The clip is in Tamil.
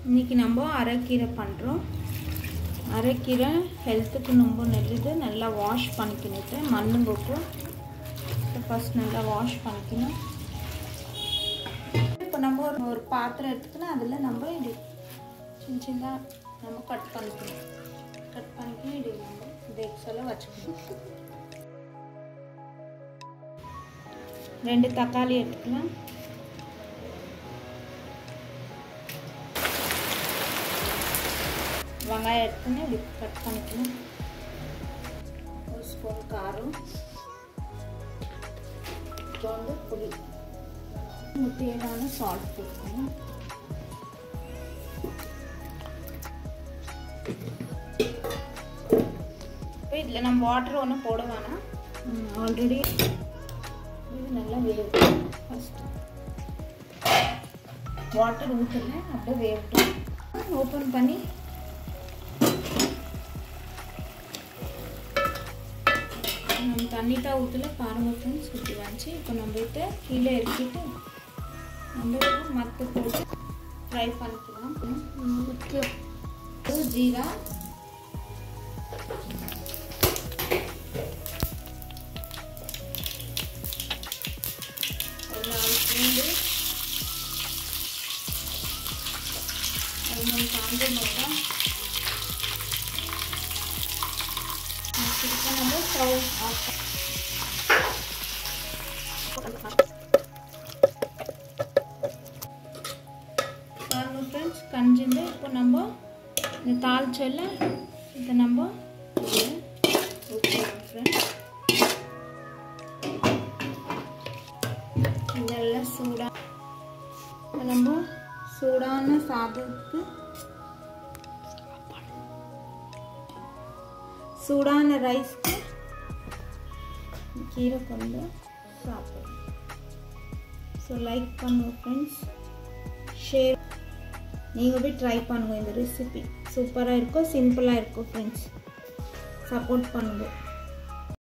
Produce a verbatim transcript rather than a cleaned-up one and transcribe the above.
இன்னைக்கு நம்ம அரைக்கீரை பண்ணுறோம். அரைக்கீரை ஹெல்த்துக்கு ரொம்ப நல்லது. நல்லா வாஷ் பண்ணிக்கிட்டு மண்ணுங்கோக்கு ஃபஸ்ட் நல்லா வாஷ் பண்ணிக்கணும். இப்போ நம்ம ஒரு ஒரு பாத்திரம் எடுத்துக்கணும். அதில் நம்ம இது சின்ன சின்னதாக நம்ம கட் பண்ணிக்கணும். கட் பண்ணிக்கணும். இது நம்ம டேக்ஸ் எல்லாம் வச்சுக்கணும். ரெண்டு தக்காளி எடுத்துக்கலாம். வெங்காயம் எடுத்துன்னு இப்படி கட் பண்ணிக்கணும். ஒரு ஸ்பூன் காரம், கொஞ்சோண்டு புளி, தேவையான சால்ட் போட்டுக்கணும். இப்போ இதில் நம்ம வாட்டர் ஒன்றும் போட வேணாம். ஆல்ரெடி இது நல்லா வேகட்டும். ஃபஸ்ட்டு வாட்டர் ஊற்றுல அப்படியே வேகட்டும். ஓப்பன் பண்ணி நம்ம தண்ணி தான் ஊற்றல பாருங்கள் ஃப்ரெண்ட்ஸ். இப்படி வந்துச்சு. இப்போ நம்ம இதை கீழே இறக்கிட்டு நம்ம மற்ற போட்டு ஃப்ரை பண்ணிக்கலாம். ஜீரா, ஒரு நாலு பூண்டு, ஒரு மூணு காஞ்ச மிளகாய் நம்ம ஸ்டவ் ஆஃப் பாருங்கள் ஃப்ரெண்ட்ஸ் கஞ்சிந்து. இப்போ நம்ம இந்த தாளிச்சல இதை நம்ம ஊற்றிக்கலாம் ஃப்ரெண்ட்ஸ். இதெல்லாம் சூடாக நம்ம சூடான சாதத்துக்கு சூடான ரைஸ்க்கு கீரை கொண்டு சாப்பிடலாம். ஸோ லைக் பண்ணுங்க ஃப்ரெண்ட்ஸ், ஷேர். நீங்கள் போய் ட்ரை பண்ணுங்கள். இந்த ரெசிபி சூப்பராக இருக்கும், சிம்பிளாக இருக்கும் ஃப்ரெண்ட்ஸ். சப்போர்ட் பண்ணுங்கள்.